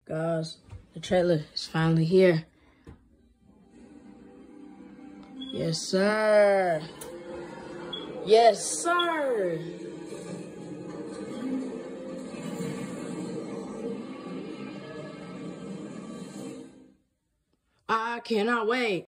Guys, the trailer is finally here. Yes, sir. Yes, sir. I cannot wait.